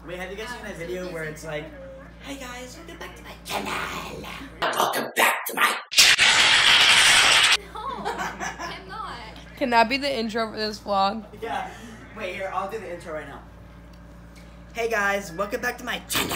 Wait, have you guys seen that video where it's like, hey guys, welcome back to my channel. Welcome back to my No, I'm not. Can that be the intro for this vlog? Yeah. Wait, here, I'll do the intro right now. Hey guys, welcome back to my channel.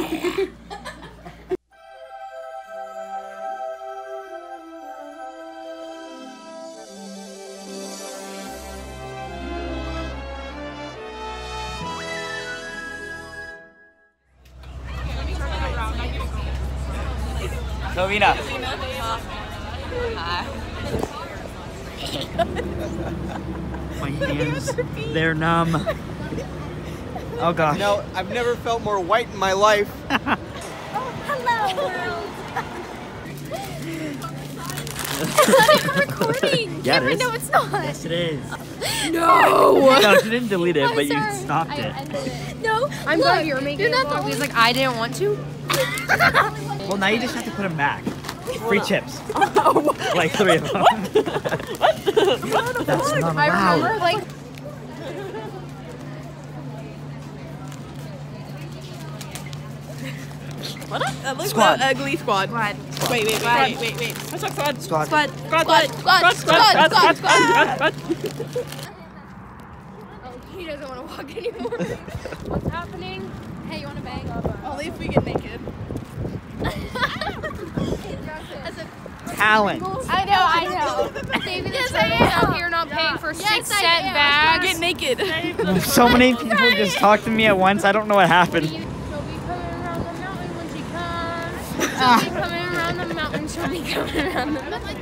Lovina. Hi. My hands, they're numb. Oh gosh. No, I've never felt more white in my life. Oh, hello, world. I'm recording. Yeah, Cameron, it is. no, it's not. Yes, it is. No! No, she didn't delete it, I'm but sorry. you stopped I it. ended it. No, I'm look, glad you're making you're it not the vlog. only. He's like, I didn't want to. Well, now you just have to put them back. Free chips. Like 3 of them. That's not I allowed. remember, like, What? That looks Squad. like ugly squad. Wait. What's up, squad? Squad. Squad. Oh, he doesn't want to walk anymore. what's happening? Hey, you want to bang? Only if we get naked. Talent. I know. Baby, Yes, I am out here not paying for 6-cent bags. Get naked. So many people just talked to me at once. I don't know what happened. She'll be coming around the mountain when she comes. She'll be coming around the mountain. She'll be coming around the mountain.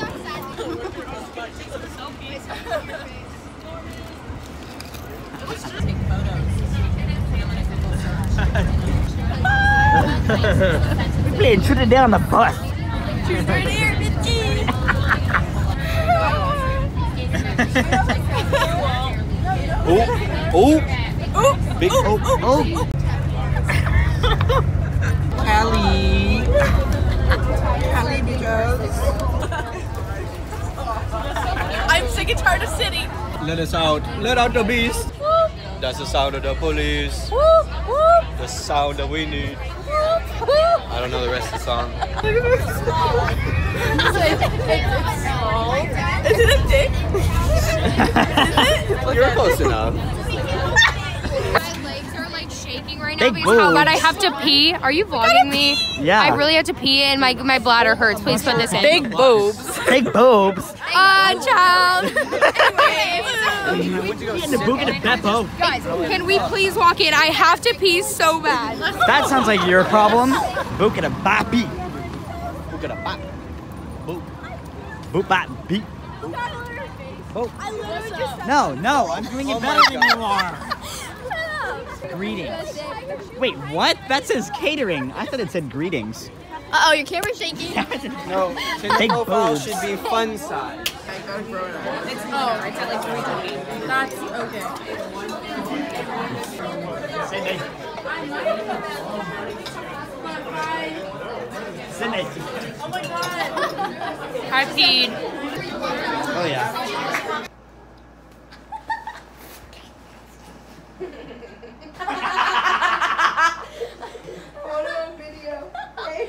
We're playing Shoot It Down the bus. She's right here, bitchy. Oh, big Oh. Kylie. Kylie, because I'm sick and tired of sitting. Let us out. Let out the beast. That's the sound of the police. The sound that we need. I don't know the rest of the song. Is it a dick? You're close enough. My legs are like shaking right now Big because how bad I boobs. have to pee. Are you vlogging me? Yeah. I really have to pee and my bladder hurts. Please put this in. Big boobs. Big boobs. Child. In the book of Beppo. Guys, can we please walk in? I have to pee so bad. That sounds like your problem. Book it a bappy. Look at a pop. Boop. Boop bap beep. Oh. No, I'm doing it better than you are. Greetings. Wait, what? That says catering. I thought it said greetings. Uh-oh, your camera's shaking. No, Tinder Big profile boobs. should be fun size. It's at like 3:20. That's okay. Sydney. I peed. Oh yeah. Photo, video. Hey.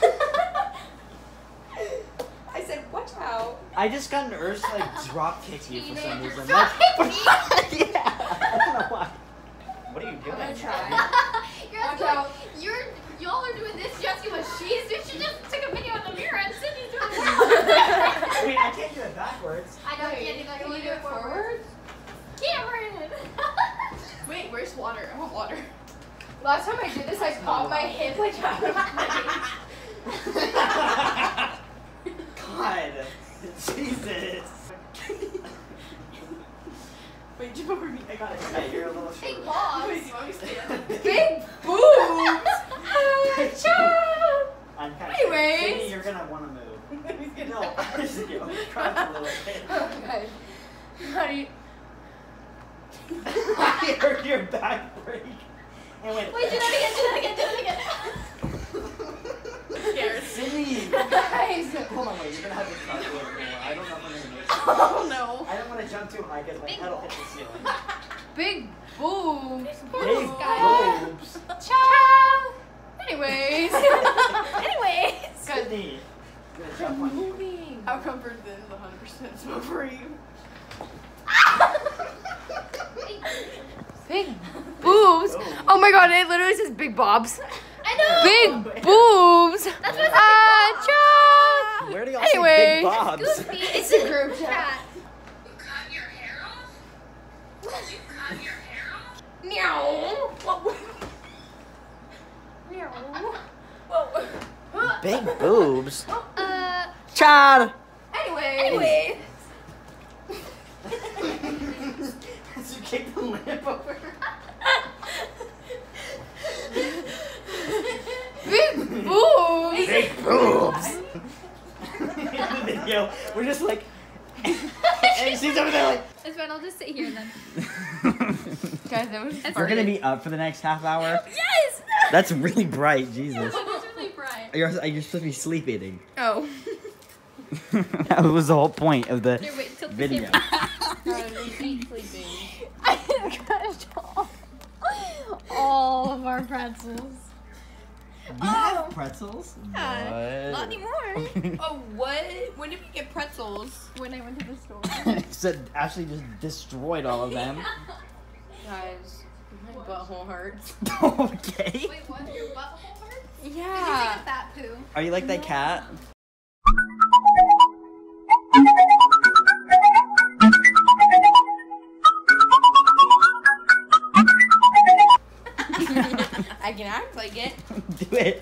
I said, watch out. I just got an urge to like drop kick you for some reason. Like, yeah. I don't know why. What are you doing? Y'all are doing this just what she's doing. She just took a video in the mirror and Sydney's doing it. Wait, I can't do it backwards. I know you can't do that. Can you do it forwards? Cameron! Wait, where's water? I want water. Last time I did this, I popped my hip like out of my God. Jesus. Wait, jump over me. I got it. Hey, you're a little big short. balls. Wait, do you want me to stand? Big boobs! I'm kind of Anyways. Sydney, you're gonna want to move. No, I'm just kidding. I'm trying a little bit. Okay. How do you... I heard your back break. And went. Wait, do that again. Scared. Sydney. Guys. Hold on, wait. You're gonna have to cut it more. I don't know if I'm gonna make it. Oh no. I don't want to jump too high because my head will hit the ceiling. Big boobs. Big Guys. boobs. comfort than the 100% smoke free. Big boobs. Oh my god, it literally says Big Bobs. I know. Big boobs. That's what Ah, Where do y'all Anyway. see Big Bobs? it's a group chat. You cut your hair off? Did you cut your hair off? Meow. Meow. Big boobs? Chad! Anyway. As you kick the lamp over. Big boobs. Big boobs! In the video, we're just like... and she's over there like... It's fine, I'll just sit here then. Guys, that was We're gonna be up for the next half hour? Yes! That's really bright, Jesus. It's really bright. You're supposed to be sleep eating. Oh. That was the whole point of the Here, wait, tilt the video. I crushed all of our pretzels. You have pretzels? Not What? anymore. Oh, what? When did we get pretzels? When I went to the store. Said Ashley just destroyed all of them. Guys, my butthole hurts. Okay. Wait, what? Your butthole hurts? Did you take Yeah. a fat poo? Are you like that cat? I can act like it. Do it.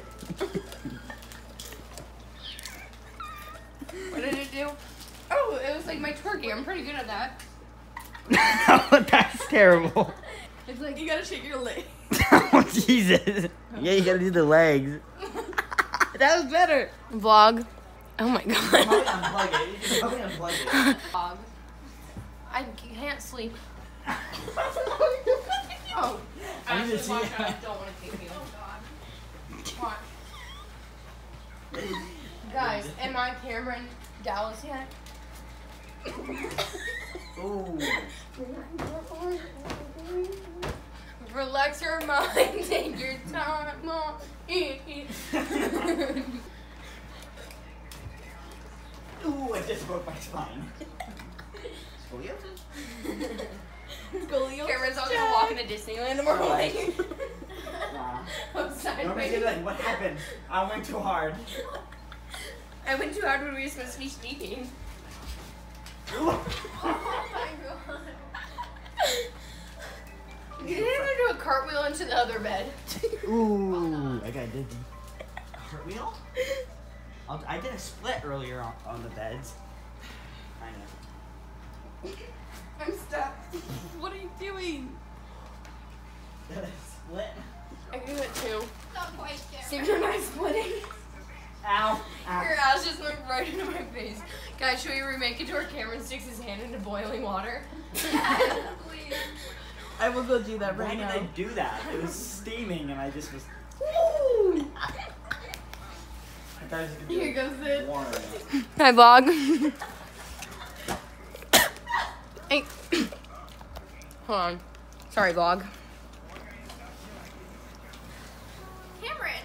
What did it do? Oh, it was like my turkey. I'm pretty good at that. That's terrible. It's like you gotta shake your leg. Oh, Jesus. Yeah, you gotta do the legs. That was better. Vlog. Oh my god. Unplug it. You can probably unplug it. Dog. I can't sleep. Oh. I need to see watch it. out. I don't want to take you. Watch. Guys, am I Cameron Dallas yet? Ooh. Relax your mind. Take your time on it. Ooh, I just broke my spine. Scoliosis? Cameron's not gonna walk into Disneyland tomorrow morning. Nah. I'm Don't sideways. make it like, what happened? I went too hard. I went too hard when we were supposed to be sneaking. Oh my god. You didn't even do a cartwheel into the other bed. Ooh, I got dizzy. Cartwheel? I did a split earlier on the beds. I know. I'm stuck. What are you doing? Split? I can do it too. Not quite there. See, you're not splitting. Ow. Your ass just went right into my face. Guys, should we remake it to where Cameron sticks his hand into boiling water? Please. I will go do that Why did I do that? It was steaming and I just was... I thought I was gonna do Here goes it. water. Hi, vlog. Hey. Hold on. Sorry, vlog. Cameron.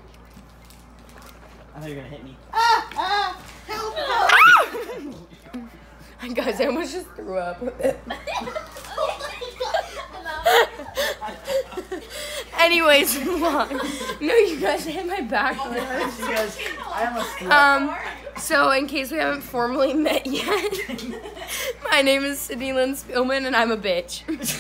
I thought you were gonna hit me. Guys, I almost just threw up. Anyways, vlog. No, you guys hit my back. She goes, I almost threw up. So in case we haven't formally met yet, my name is Sydney Lynn Spielman and I'm a bitch.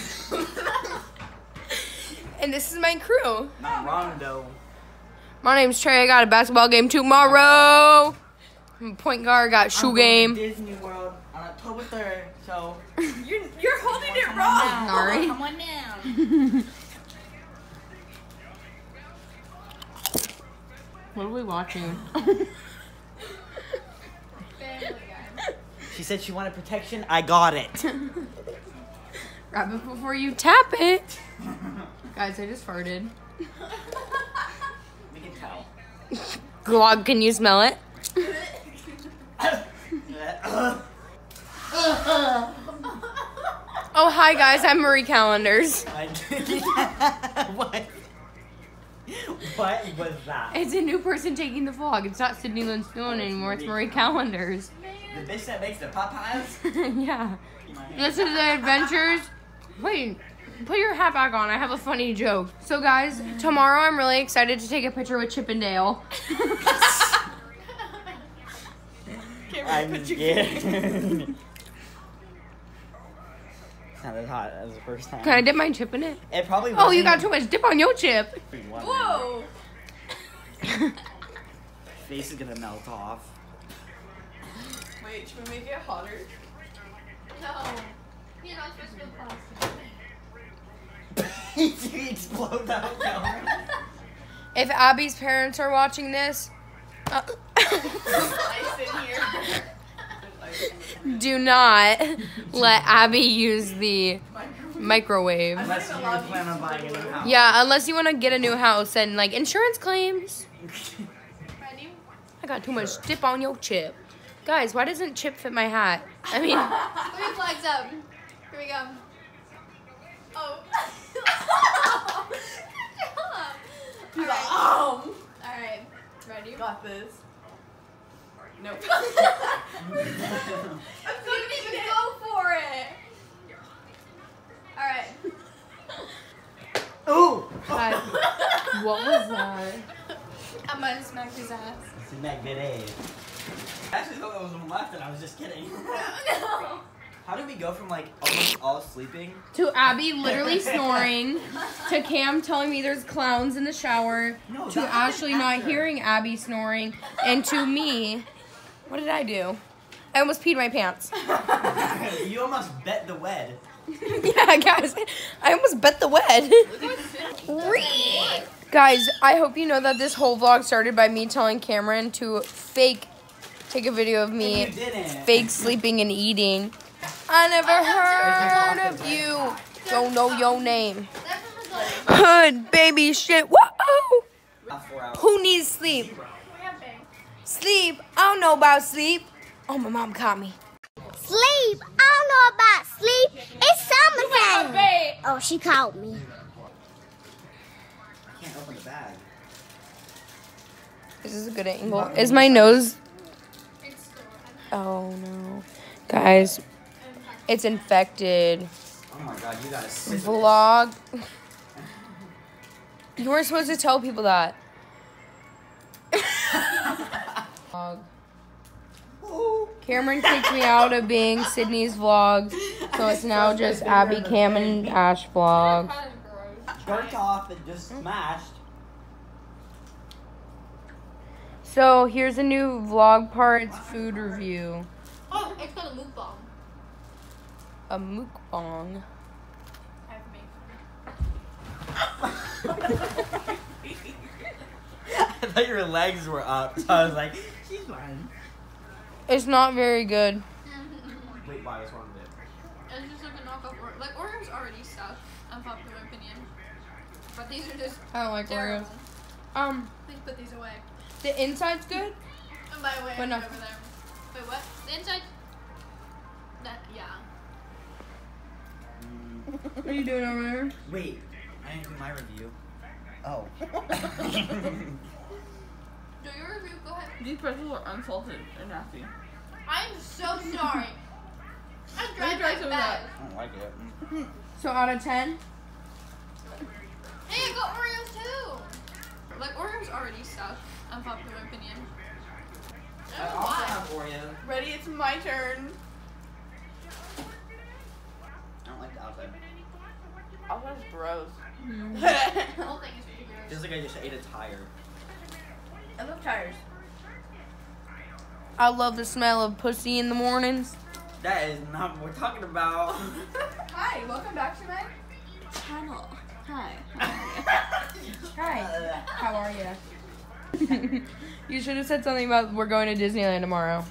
And this is my crew. Not Rondo. My name's Trey. I got a basketball game tomorrow. I'm a point guard. Got shoe I'm going game. to Disney World on October 3rd, so... You're holding it wrong. Sorry. Come on down. What are we watching? Family Guy. She said she wanted protection. I got it. Grab it before you tap it. Guys, I just farted. We can tell. Vlog, can you smell it? Oh, hi guys. I'm Marie Callender's. What? What was that? It's a new person taking the vlog. It's not Sydney Lynn Spielman anymore. It's Marie Callender's. Man, The bitch that makes the Popeyes? Yeah. This is the adventures. Wait, put your hat back on. I have a funny joke. So guys, tomorrow I'm really excited to take a picture with Chip and Dale. I'm scared. It's not as hot as the first time. Can I dip my chip in it? It probably Oh, you wasn't. got too much dip on your chip. Whoa! Face is gonna melt off. Wait, should we make it hotter? No. You're not supposed to go plastic. You explode that camera. If Abby's parents are watching this, Ice in here. do not let Abby use the microwave. Unless you plan on buying a new house. Yeah, unless you want to get a new house and like insurance claims. Ready? I got too much dip on your chip. Guys, why doesn't chip fit my hat? I mean, 3 flags up. Here we go. Oh. Good job. Alright. Ready? Got this. Nope. I couldn't even go for it. Alright. Ooh! God, what was that? I might have smacked his ass. It's that good aid. I actually thought that was one left and I was just kidding. No. How did we go from like almost all sleeping? To Abby literally snoring, to Cam telling me there's clowns in the shower, No, to that Ashley happened not after. hearing Abby snoring, and to me, what did I do? I almost peed my pants. You almost bet the wed. Yeah, guys, I almost bet the wed. Guys, I hope you know that this whole vlog started by me telling Cameron to take a video of You me didn't. fake sleeping and eating. I never heard of you. Don't know your name. Hood baby shit. Whoa! Not 4 hours. Who needs sleep? Sleep. I don't know about sleep. Oh, my mom caught me. Sleep. I don't know about sleep. It's summertime. Oh, she caught me. I can't open the bag. Is this a good angle? Is my nose? Oh no, guys, it's infected. Oh my god, you got a sick. Vlog. You weren't supposed to tell people that. Vlog. Cameron kicked me out of being Sydney's vlog, so it's now just Abby, Cam, and Ash vlog. Burnt off and just smashed. So here's a new vlog part. It's food review. Oh, it's called a mukbang. A mukbang. I thought your legs were up, so I was like, she's fine. It's not very good. Wait, why? What's wrong with it? It's just like a knockoff Oreo. Like, Oreo's already stuff, unpopular opinion. But these are just I don't like terrible. Oreos. Please put these away. The inside's good. And by the way, But I'm no. over there. Wait, what? The inside? That, yeah. What are you doing over there? Wait, I didn't do my review. Oh. Do your review, go ahead. These pretzels are unsalted and nasty. I'm so sorry. I Let me try drank my some of bag. I don't like it. So out of 10? Hey, I got Oreos too. Like, Oreo's already stuff, unpopular opinion. I I don't know also why. have Oreo. Ready? It's my turn. I don't like the outside. Oh, that's gross. The whole thing is ridiculous. Feels like I just ate a tire. I love tires. I love the smell of pussy in the mornings. That is not what we're talking about. Hi, welcome back to my channel. Hi. Hi. How are you? You should have said something about we're going to Disneyland tomorrow.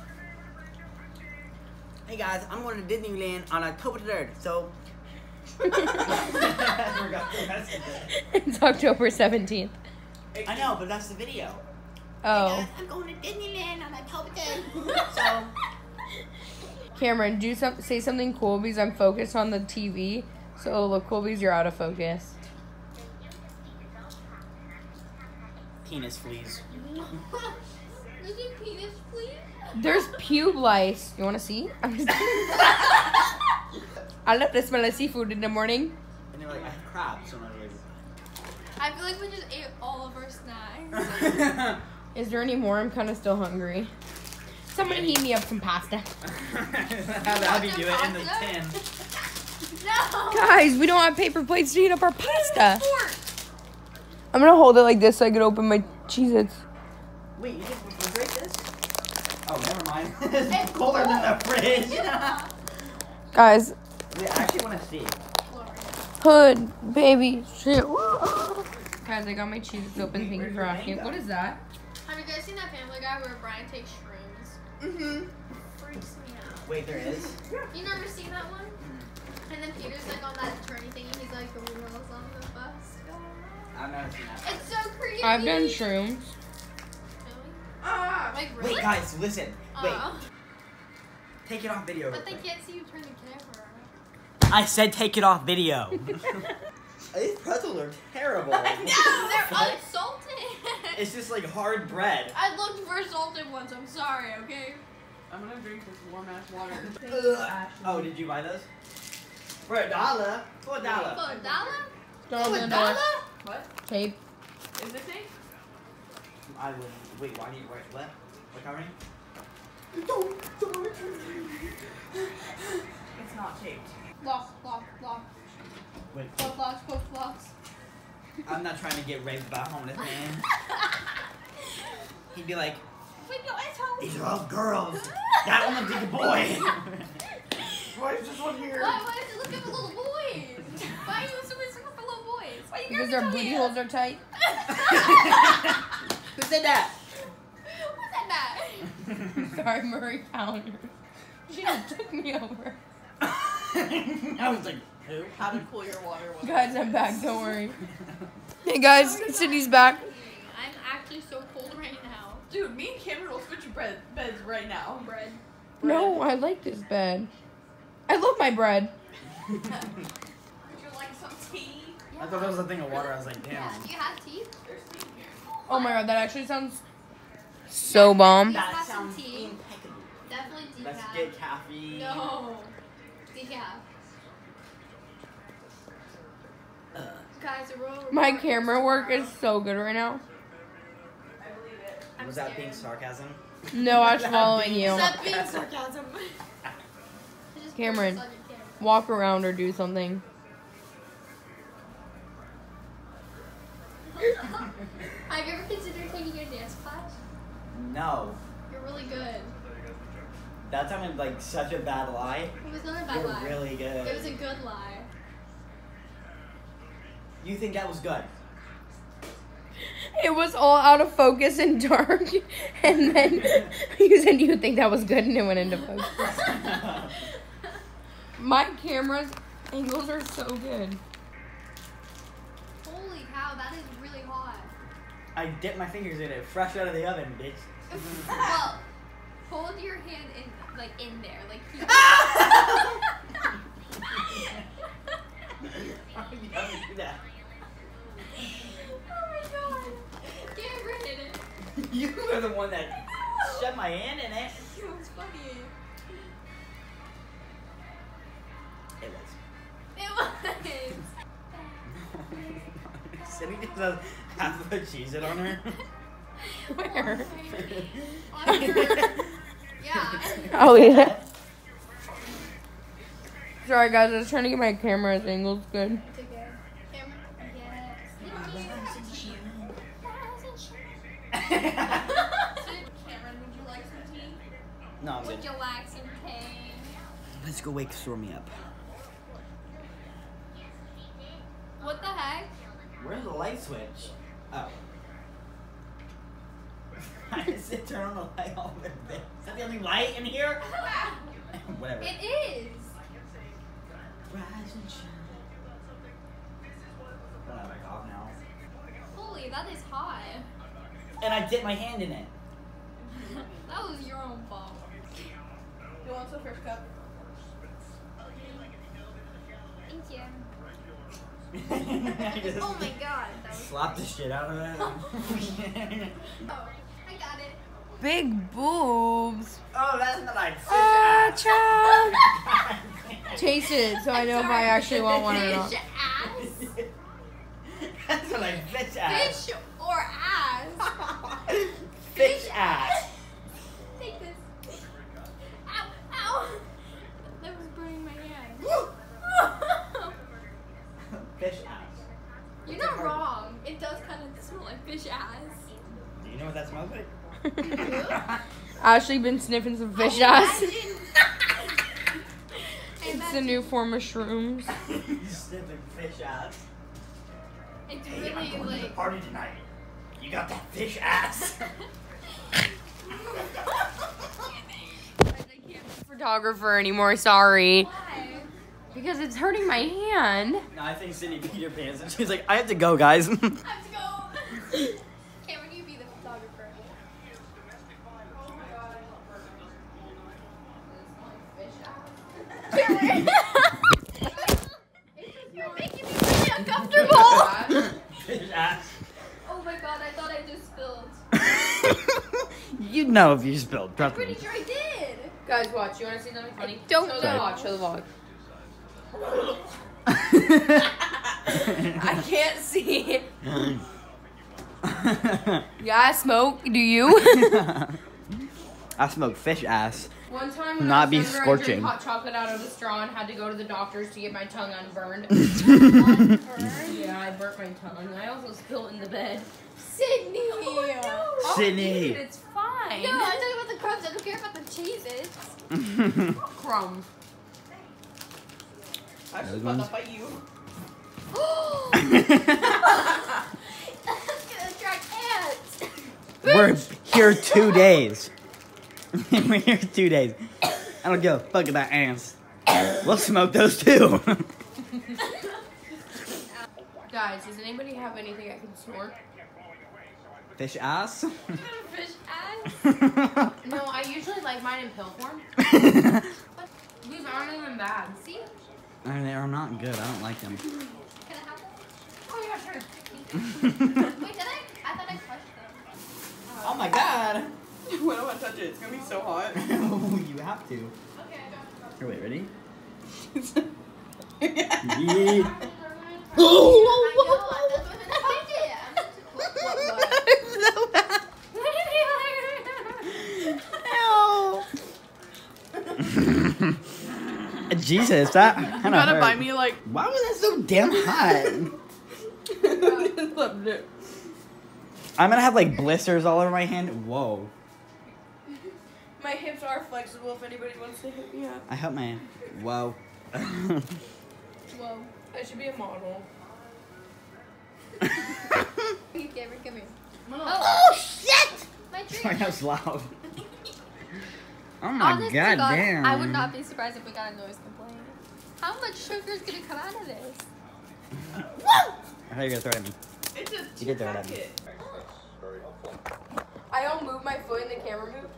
Hey guys, I'm going to Disneyland on October 3rd, so... I forgot the rest of it. It's October 17th. I know, but that's the video. Oh. I'm going to Disneyland on October 3rd. So... Cameron, say something cool because I'm focused on the TV. So it'll look cool because you're out of focus. Penis fleas. Is it penis, please? There's pube lice. You want to see? I'm just I love the smell of seafood in the morning. And they're like, I have crabs. So I'm like, I feel like we just ate all of our snacks. Is there any more? I'm kind of still hungry. Someone heat me up some pasta. Have you do it in the tin? No! Guys, we don't have paper plates to heat up our pasta. I'm gonna hold it like this so I can open my Cheez-Its. Wait, you didn't refrigerate this? Oh, never mind. It's colder than the fridge. Guys, Wait, I actually want to see. hood, baby, shit. Guys, I got my Cheez-Its open. Thank you for asking. What is that? Have you guys seen that Family Guy where Brian takes shrooms? Mm-hmm. Freaks me out. Wait, there is? You never seen that one? And then Peter's like on that attorney thing and he's like, the wheels on the bus. I've never seen that. It's so creepy. I've done shrooms. Really? Ah. Like, really? Wait, guys, listen. Wait, Uh-uh. take it off video. But real they quick. can't see you turn the camera. I said take it off video. These pretzels are terrible. No, they're unsalted. It's just like hard bread. I looked for salted ones. I'm sorry, okay? I'm gonna drink this warm ass water. Ugh. Oh, did you buy those? For $1. For $1. For $1? Don't For open $1? the door. What? Tape. Is it tape? I would. Wait, why do you write what? What covering? It's not taped. Lock. Wait, Both locks. I'm not trying to get raped by a homeless man. He'd be like, Wait, no, it's home. these are all girls. That one looks like a boy. Why is this one here? Why is it looking for little boys? Why are you looking for little boys? Why you Because their booty holes are tight. Who said that? Who said that? Sorry, Murray found her. She just took me over. I was like, who? How to cool your water. Guys, I'm back. Don't worry. Hey guys, Sydney's back. I'm actually so cold right now. Dude, me and Cameron will switch beds right now. Bread. No, I like this bed. I love my bread. Would you like some tea? I thought that was a thing of water. I was like, damn. Yeah, do you have tea? There's tea here. Oh my god, that actually sounds so bomb. That That some sounds tea. impeccable. Definitely decaf. Let's get caffeine. No. Decaf. Guys, the roll My camera work is so good right now. I believe it. I'm Was that scared. being sarcasm? No, I was following you. Is that being sarcasm? Just Cameron. focus on your camera. Walk around or do something. Have you ever considered taking a dance class? No. You're really good. That sounded like such a bad lie. It was not a bad You're lie. really good. It was a good lie. You think that was good? It was all out of focus and dark. And then you said you think that was good and it went into focus. My camera's angles are so good. Holy cow, that is really hot. I dipped my fingers in it, fresh out of the oven, bitch. Well, hold your hand in, like, in there, like. Why would you have me do that? Oh my god. Cameron did it. You were the one that shoved my hand in it. It was funny. It was. It was. Cindy just has half of a Cheez-It on her. Where? On her. Yeah. Oh, yeah. Sorry, guys. I was trying to get my camera's angles good. It's okay. Cameron? Yes. Cameron, would you like some tea? No, I'm good. Would you like some tea? Let's go wake Stormy up. What the heck? Where's the light switch? Oh. I just said turn on the light all the way. Is that the only light in here? Whatever. It is. Rise and shine. Don't have my cough now. Holy, that is hot. And I dipped my hand in it. That was your own fault. You want some fresh cup? Thank you. I just Oh my god. That was slapped the shit out of it. Oh, I got it. big boobs. Oh, that's not like fish Ah, ass. child. Taste it so I know if I actually want one or not. Fish ass. That's not like fish ass. Fish or ass. Fish ass. Take this. Ow, ow. That was burning my hand. Fish ass. You're not wrong. It does kind of smell like fish ass. Do you know what that smells like? Ashley been sniffing some fish ass. Imagine. It's a new form of shrooms. Sniffing fish ass. It's Hey, I'm really going to the like. party tonight. You got that fish ass. Photographer anymore, sorry. Why? Because it's hurting my hand. No, I think Sydney peed her pants and she's like, I have to go, guys. I have to go. Cameron, you be the photographer. You're making me really uncomfortable. Fish ass. Oh my god, I thought I just spilled. You'd know if you spilled, trust Pretty me. sure I did. Guys, watch. You want to see something funny? Don't. Show the vlog. Show the vlog. I can't see. Yeah, I smoke. Do you? I smoke fish ass. One time when Not I be was younger, I scorching. drank hot chocolate out of a straw and had to go to the doctors to get my tongue unburned. Yeah, I burnt my tongue. I also spilled in the bed. Sydney. Oh, Sydney. dude, it's fine. No, I'm talking about the crumbs. I don't care about the cheeses. Crumbs. Those ones. fight you. That's gonna attract ants. We're here 2 days. We're here 2 days. I don't give a fuck about ants. We'll smoke those too. Guys, does anybody have anything I can snort? Fish ass? Fish ass. No, I usually like mine in pill form. These aren't even bad. See? They are not good. I don't like them. Can I have them? Oh yeah, sure. Wait, did I? I thought I crushed them. Oh my god. I don't want to touch it. It's gonna be so hot. Oh, you have to. Okay, I got Here, wait, ready? I know. I wasn't Jesus, that You kind of gotta hurt. buy me like. Why was that so damn hot? Loved it. I'm gonna have like blisters all over my hand. Whoa. My hips are flexible if anybody wants to hit me up. I hope my. Whoa. Whoa. I should be a model. Cameron, come here. Oh, shit! My Sorry, drink. that was loud. Oh my Honest to god, God, damn. I would not be surprised if we got a noise complaint. How much sugar is gonna come out of this? I thought you were gonna throw it at me. It's a You did throw it at me. packet. I don't move my foot and the camera moved.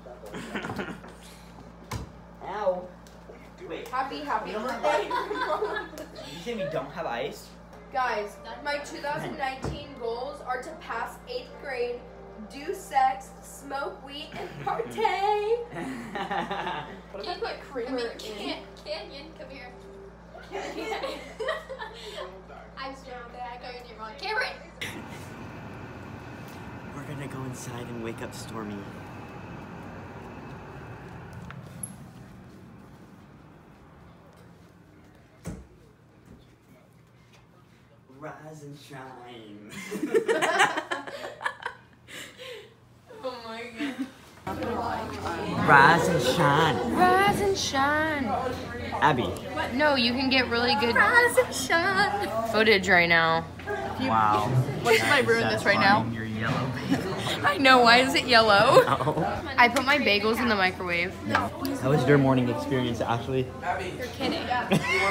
Ow. Wait, Happy we don't have birthday. did you say we don't have ice? Guys, my 2019 goals are to pass 8th grade, do sex, smoke weed, and partay. What if I put creamer in? Canyon, come here. I'm sorry that I got your name wrong. Cameron! We're gonna go inside and wake up Stormy. Rise and shine. Oh my god. Rise and shine. Rise and shine. Abby. No, you can get really good Rise and shine! footage right now. Wow. What if I ruin this right now? You're yellow. I know, why is it yellow? Oh. I put my bagels in the microwave. How was your morning experience, Ashley? You're kidding. I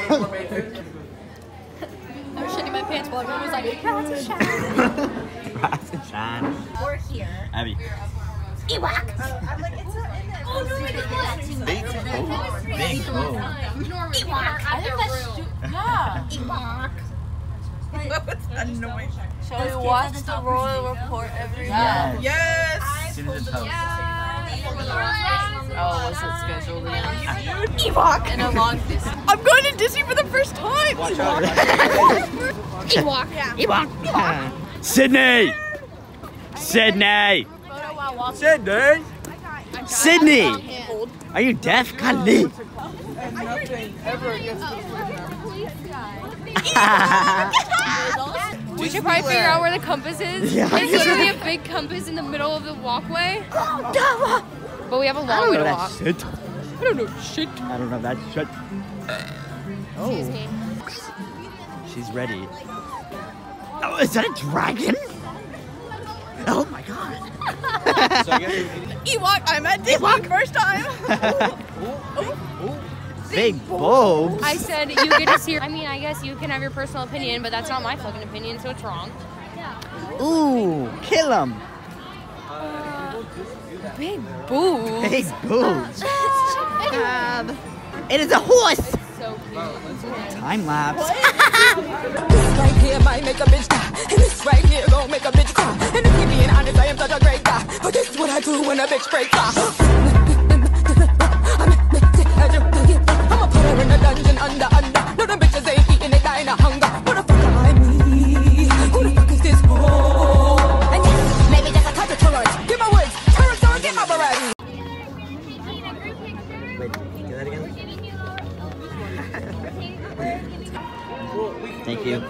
was shitting my pants while everyone was like, Rise and shine! Rise and shine. We're here. Abby. Ewok. Oh no, my God! Big hole. Ewok. I think that's Ewok. Annoying. Shall we watch the Royal Report every Yes. Yes. As soon as it posts. Oh, was it scheduled again? Ewok. In a long distance. I'm going to Disney for the first time. Watch out. Ewok. Yeah. Ewok. Sydney. Sydney. Sydney. Sydney. Are you deaf? Golly. We should probably figure out where the compass is. Yeah. There's literally a big compass in the middle of the walkway. But we have a long way to walk. Shit. I don't know shit. I don't know that shit. Excuse me. She's ready. Oh, is that a dragon? Oh my god. Ewok. I'm at Disney first time. Big bulbs. I said you get to see. I mean, I guess you can have your personal opinion, but that's not my fucking opinion, so it's wrong. Ooh, kill him. Big boobs. Big boobs. It is a horse. So cute. Time lapse. This right here might make a bitch die, and this right here gon' make a bitch cry. And if you're being honest, I am such a great guy, but this is what I do when a bitch breaks off. I'ma put her in a dungeon under. No, them bitches ain't eating, they dying of hunger. Who the fuck am I me? Who the fuck is this hoe? And yes, maybe just a touch of tolerance. Get my words, turn on, get my variety. Wait, do that again? Thank you.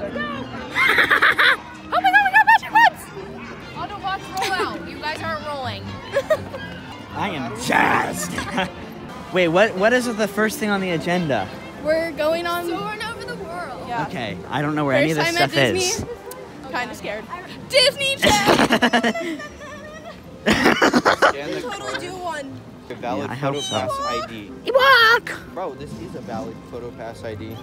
Oh my god, we got magic ones! Autobots roll out. You guys aren't rolling. I am jazzed. Wait, what is the first thing on the agenda? We're going on. Soaring over the world. Yeah. Okay, I don't know where any of this First time stuff at is. Disney. Kind of scared. Disney Channel. Scan the Totally do one. A valid Yeah, I hope photo so. pass ID. Ewok! Bro, this is a valid photo pass ID.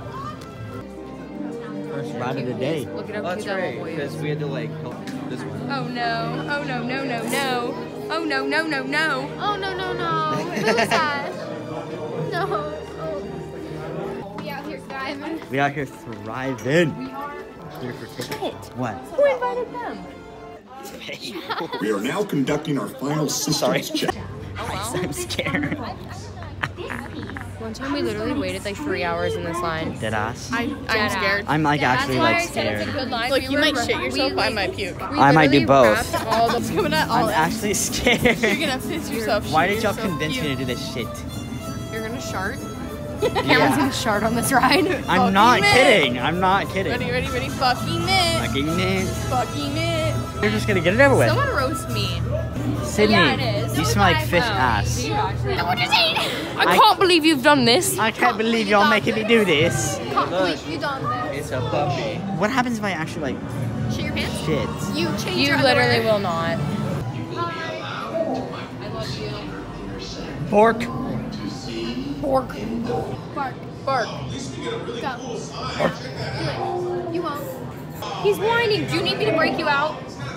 First ride of the day. Look it up. Oh, that's to that right, boy. because we had to like help this one. Oh no. Oh no, no, no, no. Oh no, no, no, no. Oh no no no. Who's that? No. Oh. We out here driving. We out here thriving. Here for tickets. What? Who invited them? We are now conducting our final systems check. I'm scared. One time we literally waited like 3 hours in this line. Dead ass. I'm scared. I'm like That's actually why like I said it's a scared. good line. Look, We you were might ra- shit yourself. we, I like, might puke. we I might do literally both. wrapped all the It's coming out all I'm in. actually You're scared. gonna piss yourself. Why shit did y'all yourself, convince me puke. to do this shit? You're gonna shart? Yeah. Cameron's gonna shart on this ride. I'm not Fucking kidding. I'm not kidding. Ready. Fucking it. Fucking it. Fucking it. You're just gonna get it over with. Someone roast me. Sydney, Yeah, it is. you smell like fish ass. I can't believe you've done this. I can't believe y'all making me do this. Can't believe you done this. It's a puppy. What happens if I actually like Shit your pants. shit? You change You your literally underwear. will not. Pork. Bark. Go. Bark. Do it. You won't. He's whining. Do you need me to break you out?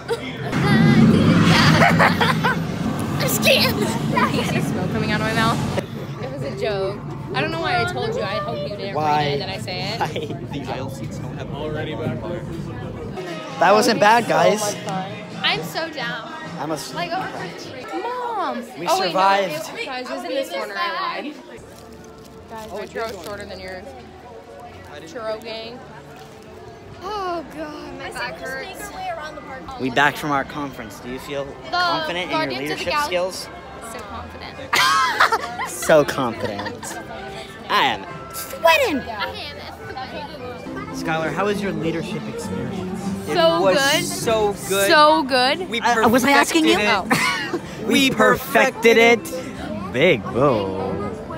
I'm scared. You see smoke coming out of my mouth? It was a joke. I don't know why I told you. I hope you didn't Why? read it. Did I say it? The aisle seats don't have already back there. That wasn't bad, guys. I'm so down. I'm a. Like over for Mom. We Oh, wait, survived. no, guys, it was in this corner. I lied. Guys, my churro's shorter than yours. Churro gang. Oh god, my back hurts. We back from our conference. Do you feel confident in your Guardians of the leadership Gal- skills? So confident. So confident. I am sweating. Skylar, how was your leadership experience? So was good. so good. So good. We Was I asking you? perfected it. We perfected it. Big bow.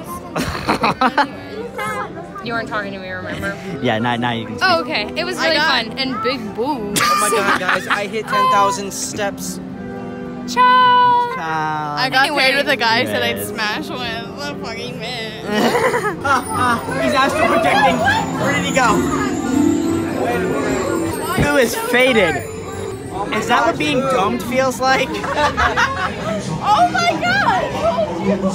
You weren't talking to me, remember? Yeah, now you can speak. Oh, okay. It was really fun. And big boobs. Oh my god, guys, I hit 10,000 steps. Ciao. Ciao. I got paired with a guy Yes. said I'd smash with the fucking man. He's astral projecting. Where did he go? Who is faded? Is that what being domed feels like? Oh my god!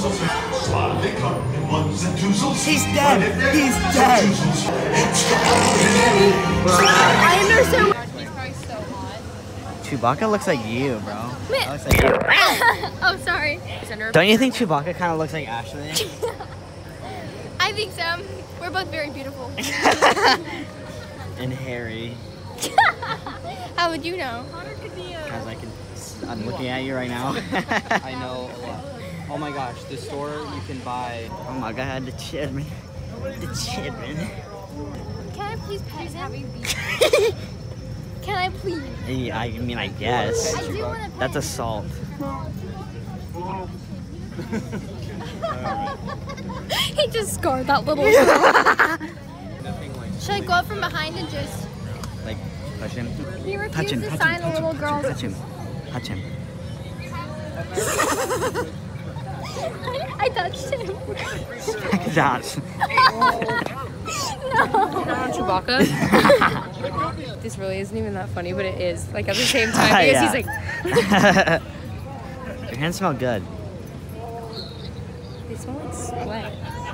He's dead. He's dead. I understand. He's probably so hot. Chewbacca looks like you, bro. That looks like you. Oh, sorry. Don't you think Chewbacca kind of looks like Ashley? I think so. We're both very beautiful. And Harry. How would you know? Because I'm looking at you right now. I know a lot. Oh my gosh, the store you can buy. Oh my god, the children. The children. Can I please pet him? Can I please? I mean, I guess. I do want to pet That's assault. He just scarred that little. Should I go up from behind and just? Like, push him. He Touch him, refuses to touch him, sign a little girl. touch him. Touch him. I touched him. Josh. No. Chewbacca. This really isn't even that funny, but it is. Like at the same time, because Yeah. he's like. Your hands smell good. They smell like sweat.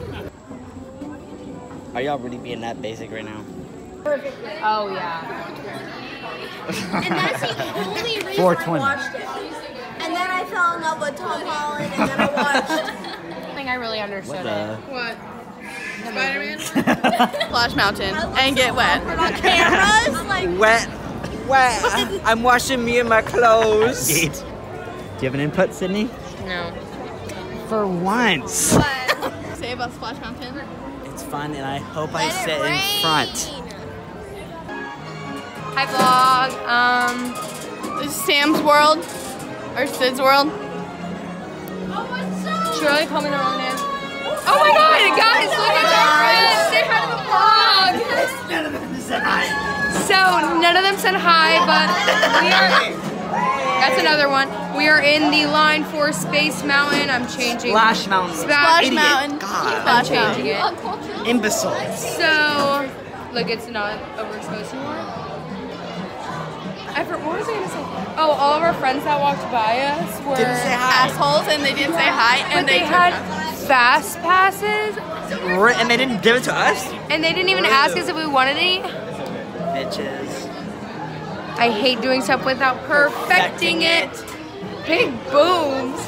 Are y'all really being that basic right now? Oh yeah. And that's the only reason 420. I watched it. And then I fell in love with Tom Holland, and then I watched. I think I really understood What the? What? Spider-Man? Splash Mountain and get wet. Cameras, like. Wet. I'm washing me and my clothes. Do you have an input, Sydney? No. For once. Say about Splash Mountain. It's fun, and I hope I sit in front. Hi vlog. This is Sam's world. Or Sid's world. Shirley called me the wrong name. Oh my god, guys, look at our friends. Say hi to the vlog. None of them said hi. So none of them said hi, but we are. That's another one. We are in the line for Space Mountain. I'm changing. Splash Mountain. Splash Idiot. Mountain. God. I'm changing it. Imbecile. So, look, it's not overexposed anymore. What was I gonna say? Oh, all of our friends that walked by us were Didn't say hi. Assholes and they didn't say hi and But they had fast passes, And they didn't give it to us? and they didn't even ask us if we wanted any. Bitches. I hate doing stuff without perfecting it. Big boobs.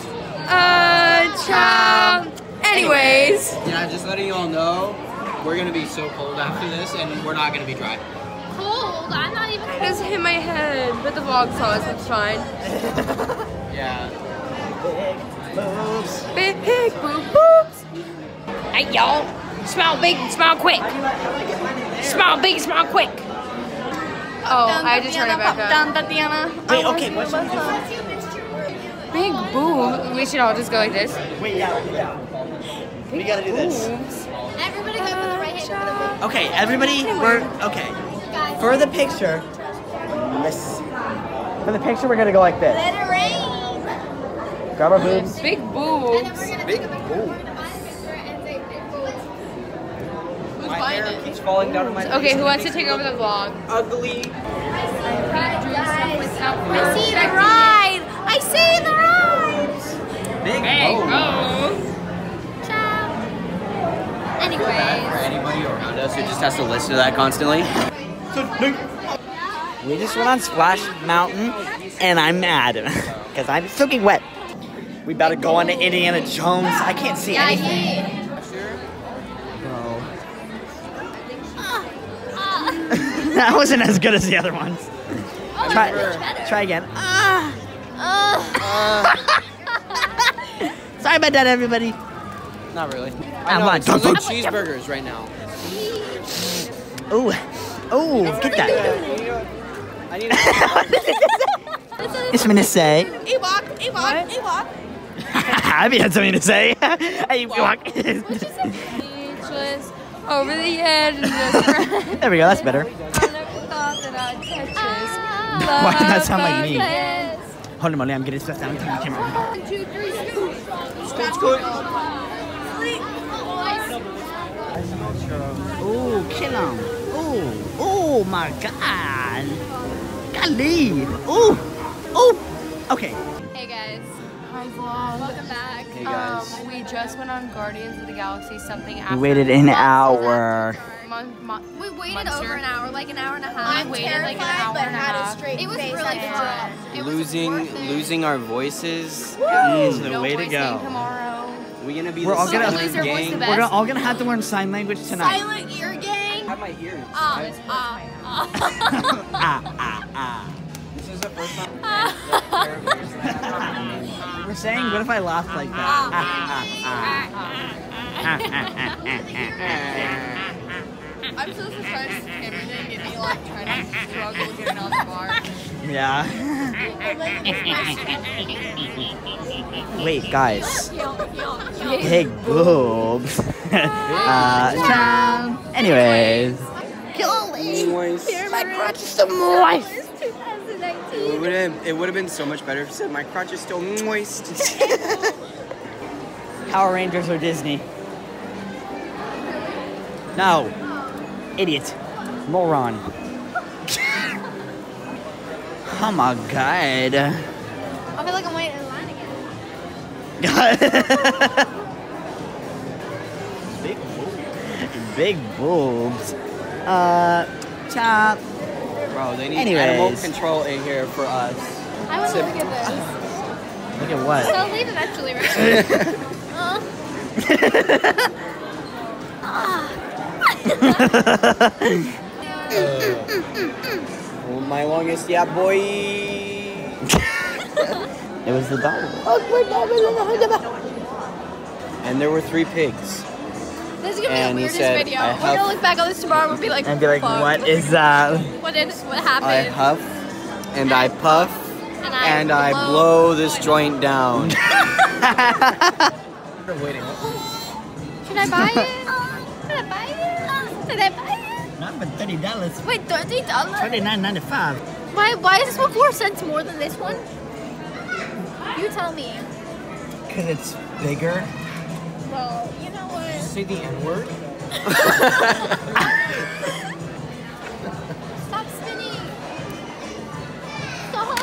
Ciao. Anyways. Yeah, just letting you all know, we're gonna be so cold after this, and we're not gonna be dry. Cold. I'm not even. I just hit my head, but the vlog saw us, it's fine. Yeah. Boobs. Big boobs. Hey y'all, smile big, smile quick. Smile big, smile quick. Oh, I had to turn it back up. Down, Tatiana. Wait, okay, what should we do? Big boob. We should all just go like this. Wait, yeah. We gotta do this. Boobs. Everybody go with the right hand. Okay, everybody, okay. For the picture, we're gonna go like this. Let it rain. Grab our boobs. Big boobs. Big boobs. My hair keeps falling down on my face. Okay, who wants to take over the vlog? Ugly. I see the ride. I see the ride. Big boobs. Ciao. For Anyways. anybody around us who just has to listen to that constantly. We just went on Splash Mountain, and I'm mad because I'm soaking wet. We about to go on to Indiana Jones. I can't see anything. Bro. That wasn't as good as the other ones. Try again. Sorry about that, everybody. Not really. I I know, want it smells like don't- cheeseburgers right now. Ooh, get that. I need It's something to say. Ewok. I had something to say. Hey, walk. Speechless over the edge of the There we go. That's better. I never thought that I'd catch this. Why did that sound like me? Yes. Hold on, Molly. I'm getting stuff down to the camera. 1, 2, 3, scoop. Ooh, kill him. Ooh, oh my God. Golly. Ooh. Okay. Hey guys. Hi vlog. Welcome back. Hey guys. We just went on Guardians of the Galaxy something We after. waited an hour. We waited over an hour, like an hour and a half. I waited like an hour and a half. It was really fun. It was worth it. Losing our voices is the No way to voice go. thing tomorrow. We're gonna be We're the all gonna silent lose our voice gang. the We're best. all gonna have to learn sign language tonight. Silent ear gang. I have my ears. This is the first time. We're saying, what if I laughed like that? I'm so surprised Cameron didn't get me like trying to struggle getting on the bar. Yeah. Wait, guys. Big boobs. Anyways. Moist. My crotch is so moist. It would have been so much better if you said my crotch is still moist. Power Rangers or Disney? No. Idiot. Moron. Oh my god. I feel like I'm waiting in line again. Big boobs. Chop. Bro, they need Anyways. animal control in here for us. I want to look at this. Look at what? So I'll leave eventually, right? Oh, my longest, yeah, boy. It was the dog. And there were 3 pigs. This is gonna be the And he weirdest said, video. I We're gonna huff- look back on this tomorrow and be like, And be like, fuck. what is that? What I happened? huff and I puff and I blow this joint down. Should I buy it? Should I buy it? Should I buy it? Not but $30. Wait, $30? $29.95. Why is this one 4 cents more than this one? You tell me. Because it's bigger. Well, you know what? Say the N-word? Stop spinning. Stop.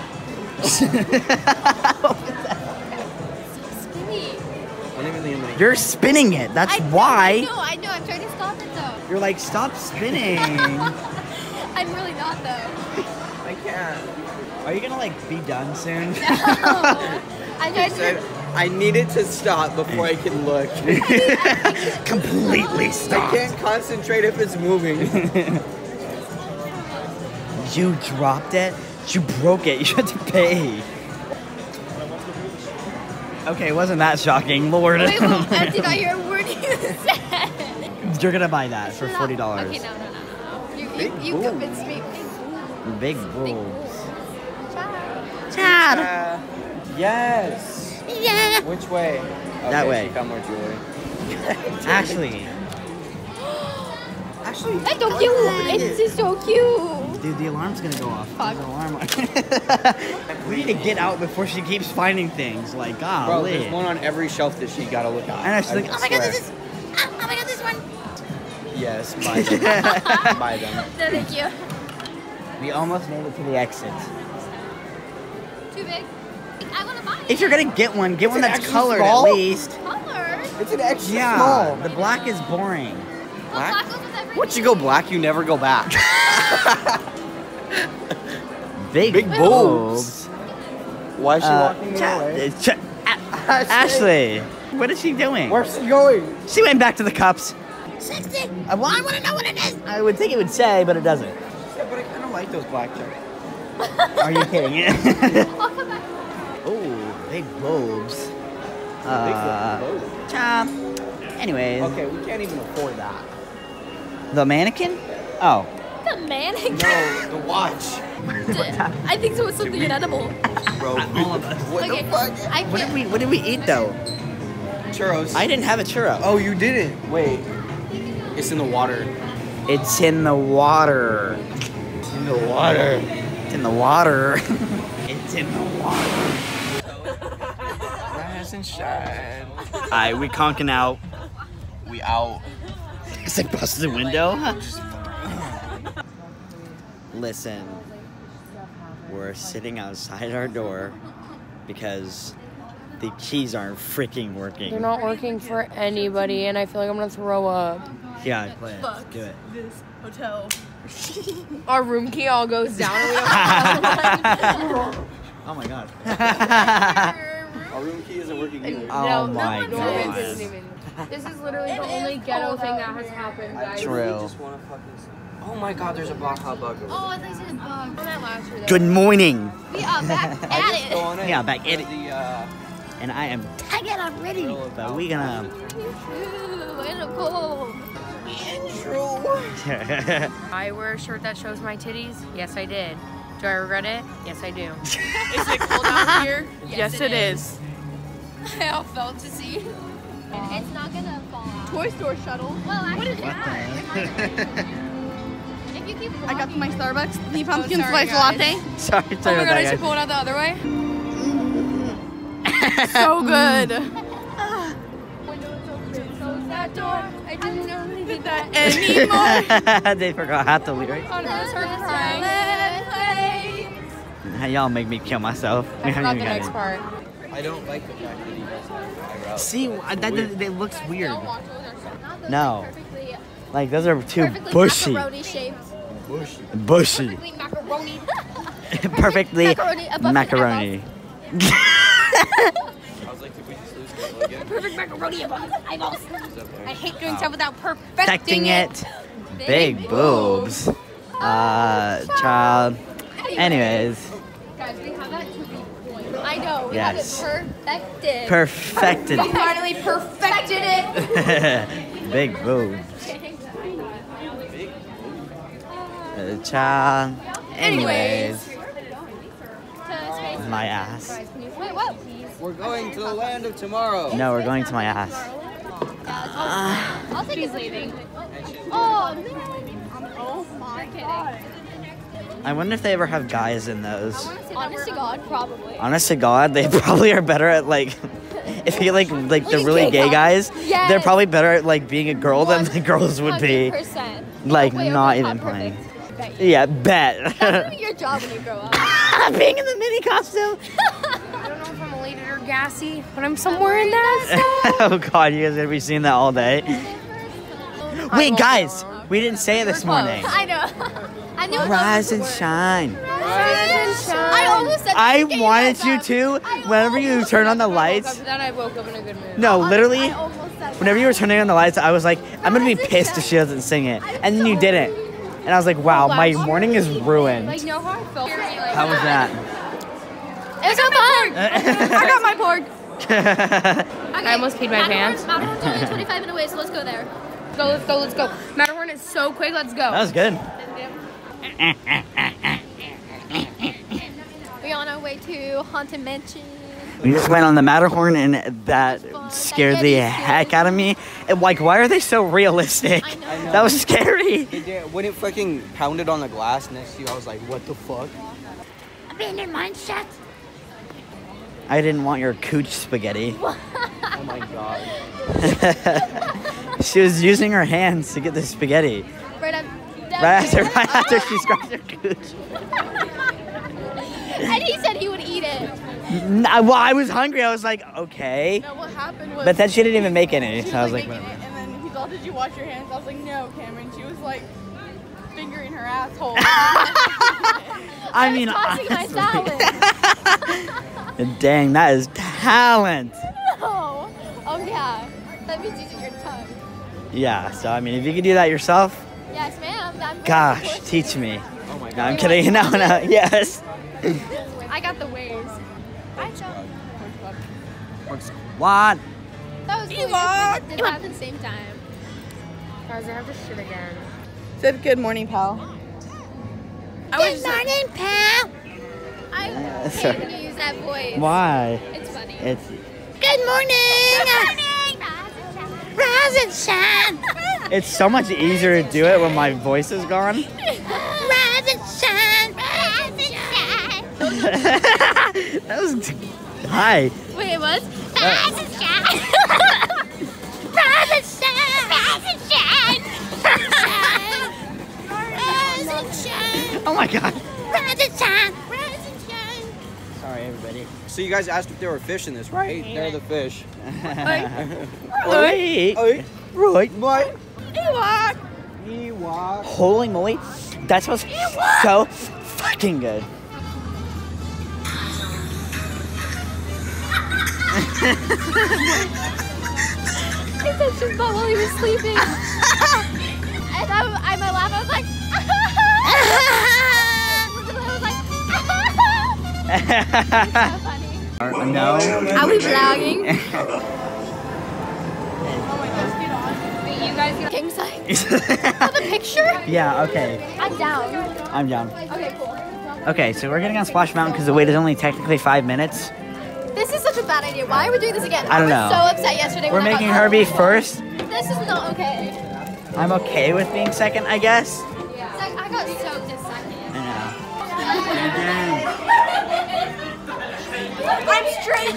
Stop spinning. You're spinning it. That's why. I know. I'm trying to stop it though. You're like, stop spinning. I'm really not though. I can't. Are you gonna like be done soon? No. I tried Said, I need it to stop before I can look. Completely I stop. can't concentrate if it's moving. You dropped it. You broke it. You had to pay. Okay, it wasn't that shocking, Lord. Wait, well, I did not hear a word you said. You're gonna buy that for $40. Okay, no. You convinced me. Big boobs. Chad. Yes. Yeah. Which way? That way. She got more jewelry. Ashley. It's so cute. It's just so cute. Dude, the alarm's gonna go off. Fuck. There's an alarm. We need to get out before she keeps finding things. Like, Bro, golly. there's one on every shelf that she gotta look at. And she's like, Oh my god, this is. Oh my god, this one. Yes, buy them. Buy them. No, thank you. We almost made it to the exit. Too big. I want to buy it. If you're gonna get one that's extra colored small? at least. Colored. It's an extra Yeah, small. the black is boring. Well, black goes with everything. Once you go black, you never go back. Big boobs. Why is she walking away? Ashley, what is she doing? Where's she going? She went back to the cups. 60. Well, I want to know what it is. I would think it would say, but it doesn't. Yeah, but I kind of like those black checks. Are you kidding? I'll come back. Oh, big boobs. Big Chop. Anyways, Okay, we can't even afford that. the mannequin? Oh. The mannequin. No, the watch. I think so. It's something inedible. Bro, All of us. what Okay, the fuck? I can't. What did we eat though? Churros. I didn't have a churro. Oh, you didn't? Wait. It's in the water. It's in the water. It's in the water. It's in the water. It's in the water. Rise and shine. Alright, we conking out. We out. Because I busted the window. Listen, we're sitting outside our door because The keys aren't freaking working. They're not working for anybody, and I feel like I'm gonna throw up. Yeah, play it. Do it. This hotel. Our room key all goes down, and we don't have Oh my god. Our room key isn't working either. Oh my Norman's god. isn't even. This is literally the only ghetto thing that has happened, guys. True. Just want to fucking... Oh my god, there's a black hot bug. Oh, I thought you said a bug. Good morning. We are back at it. Go on in. Yeah, back at it. The, And I am tired already. But we gonna. Ooh, in the cold. I wear a shirt that shows my titties. Yes, I did. Do I regret it? Yes, I do. Is it cold out here? Yes, it is. I all felt to see. It's not gonna fall out. Toy store shuttle. Well, actually, What is that? if you keep walking, I got my Starbucks, the pumpkin sorry, spice guys. latte. Sorry, Oh my god, I should pull it out the other way. So good. close that door. I didn't know they did that Anymore. They forgot half the lyrics. Oh no, I start crying. Y'all make me kill myself. I forgot the next part. I don't like the fact that he does eyebrows. See, that looks weird. Not those No. perfectly, Like those are too perfectly bushy. macaroni shaped. Bushy. Perfectly macaroni. Perfectly Macaroni above macaroni. I was like, did we just lose control again? Perfect macaroni above his eyeballs. I hate doing stuff without Protecting perfecting it. Big boobs. Child. Anyways. Guys, we have that to be point. I know. We Yes. have it perfected. Perfected. We finally perfected it. Big boobs. Child. Anyways. My ass. Wait, what? We're going to the land of tomorrow. No, we're going to my ass. I'll take his leaving. Oh, man. Oh, my God. I wonder if they ever have guys in those. Honest to God, probably. Honest to God, they probably are better at like, if you like the really gay guys, Yes. they're probably better at like being a girl than the girls would be. 100%. Like Wait, not okay, even top playing. perfect. Yeah, bet. That's gonna be your job when you grow up. Being in the mini costume. I don't know if I'm elated or gassy, but I'm somewhere in that. Oh God, you guys are gonna be seeing that all day. Wait, guys, we didn't say it this morning. I know. I knew Rise and shine. I almost said I the game wanted like you that. to. Whenever you turn on the lights. Then I woke up in a good mood. No, literally. I almost said Whenever you were turning on the lights, I was like, I'm gonna be pissed if she doesn't sing it. And then you didn't. And I was like, wow, my morning is ruined. Like, know how I felt? How was that? It was so fun. I got my pork. Okay, I almost peed my pants. Matterhorn's only 25 minutes away, so let's go there. Let's go, let's go. Matterhorn is so quick, let's go. That was good. We're on our way to Haunted Mansion. We just went on the Matterhorn and that scared the heck out of me. And like, why are they so realistic? I know. That was scary. When it fucking pounded on the glass next to you, I was like, what the fuck? Abandoned mine shut. I didn't want your cooch spaghetti. Oh my god. She was using her hands to get the spaghetti. Right After she scratched her cooch. And he said he would eat it. Well, I was hungry. I was like, okay. No, what happened was. But then she didn't even make any. She So I was like, making it, and then he's all, did you wash your hands? I was like, no, Cameron. She was like fingering her asshole. I mean, Tossing my salad. dang, that is talent. Oh, yeah. That means using your tongue. Yeah, so I mean, if you could do that yourself, Yes, ma'am. gosh, teach me. Oh my god. No, I'm kidding. No, yes. I got the waves. Hi, John. What? That was really good. Did that at the same time. Guys, I have to shit again. Said good morning, pal. Good morning, pal. I hate sorry. when you use that voice. Why? It's funny. It's Good morning. Rise and shine. it's so much easier to do it when my voice is gone. Rise and shine. Rise and shine. That was hi. Wait, it was? Rise and shine. Rise and shine. Rise and shine. Rise and shine. Oh my god. Rise and shine. Rise and shine. Sorry, Sorry, everybody. So you guys asked if there were fish in this, right? They're the fish. Right. Right. What? Ewok. Holy moly. That smells so fucking good. He touched his butt while he was sleeping. And I laughed. I was like, so funny. No. Are we vlogging? You guys get King size. For the picture? Yeah, okay. I'm down. I'm down. Okay, cool. Okay, so we're getting on Splash Mountain because the wait is only technically 5 minutes. This is such a bad idea. Why are we doing this again? I don't know. was so upset yesterday We're when making I got her be first. This is not okay. I'm okay with being second, I guess. Like, I got soaked in second. I I'm straight.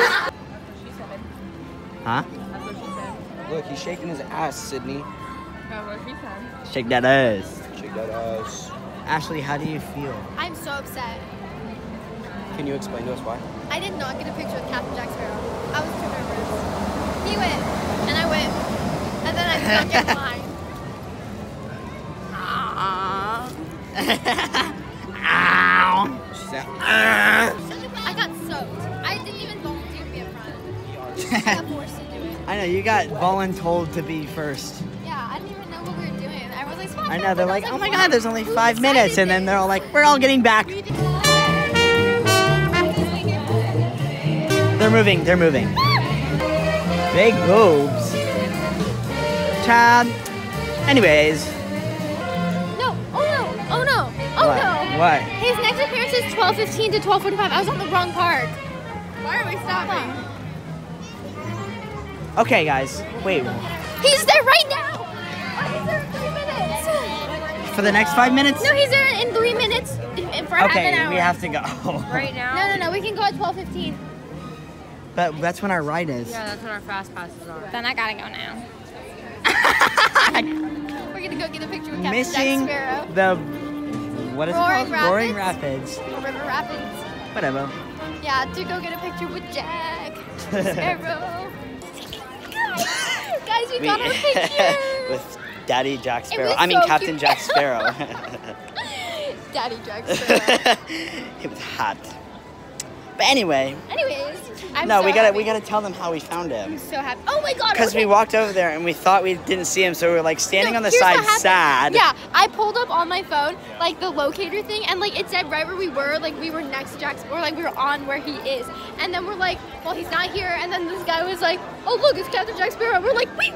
Huh? That's what she said. Look, he's shaking his ass, Sydney. That's what she said. Shake that ass. Shake that ass. Ashley, how do you feel? I'm so upset. Can you explain to us why? I did not get a picture with Captain Jack Sparrow. I was too nervous. He went, and I went, and then I stuck in line. Ow. She said, I got soaked. I didn't even volunteer to be up front. I got forced to do it. I know, you got voluntold to be first. Yeah, I didn't even know what we were doing. I was like, Splash I know, they're Mountain. like, I oh was my like, god, there's only who 5 minutes. decided And then this? they're all like, we're all getting back. They're moving, they're moving. Big boobs. Chad. Anyways. No, oh no, oh no, oh What? no. What? His next appearance is 12:15 to 12:45. I was on the wrong park. Why are we stopping? Okay, guys. Wait. He's there right now. He's there in 3 minutes. For the next 5 minutes? No, he's there in 3 minutes. For half an hour. Okay, we have to go. Right now? No, we can go at 12:15. But that's when our ride is. Yeah, that's when our fast passes are. Then I gotta go now. We're gonna go get a picture with Captain Missing Jack Sparrow. the what is Roaring it called? Roaring Rapids. Rapids. River Rapids. Whatever. Yeah, to go get a picture with Jack Sparrow. Guys, we got our picture. With Daddy Jack Sparrow. was I mean so Captain cute. Jack Sparrow. Daddy Jack Sparrow. It was hot. But anyway, Anyways, I'm no, so we happy. gotta tell them how we found him. I'm so happy. Oh my god. Because okay. we walked over there and we thought we didn't see him, so we were like standing No, on the here's what side, happened. sad. Yeah, I pulled up on my phone like the locator thing, and like it said right where we were, like we were next to Jack's, or like we were on where he is. And then we're like, well, he's not here. And then this guy was like, oh look, it's Captain Jack Sparrow. We're like, wait.